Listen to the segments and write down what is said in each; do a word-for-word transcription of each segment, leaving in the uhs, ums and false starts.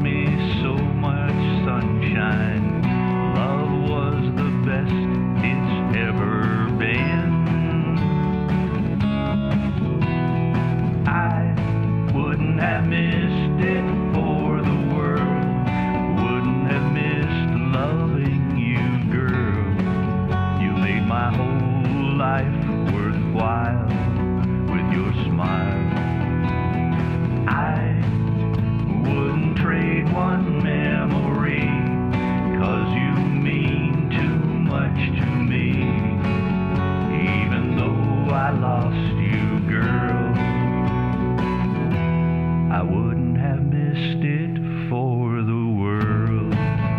me so much sunshine. Love was the best it's ever been. I wouldn't have missed it for the world. Wouldn't have missed loving you, girl. You made my whole life worthwhile with your smile. I wouldn't trade one memory, 'cause you mean too much to me. Even though I lost you, girl, I wouldn't have missed it for the world.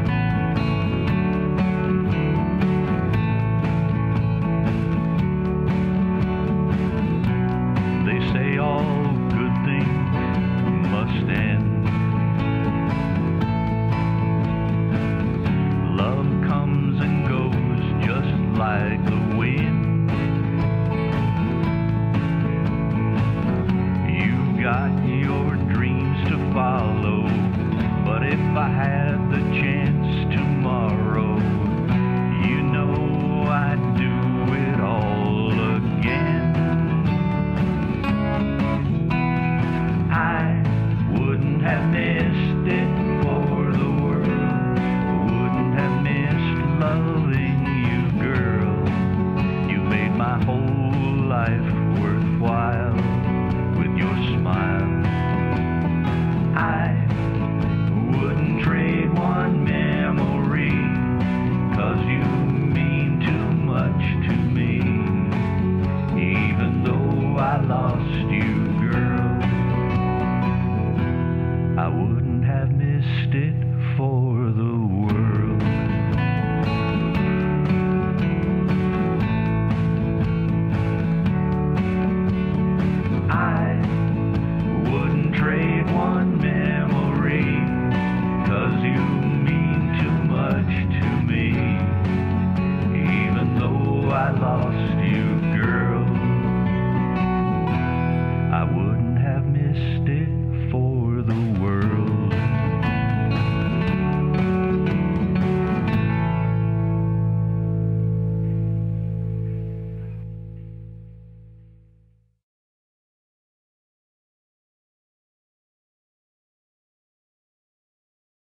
They say all good things must end. Love comes and goes just like the wind. You got your dreams to follow, but if I had the chance tomorrow, you know I'd do it all again. I wouldn't have missed it for the world. Wouldn't have missed loving you, girl. You made my whole life worthwhile with your smile. I wouldn't trade one memory, 'cause you mean too much to me. Even though I lost you, girl, I wouldn't have missed it for the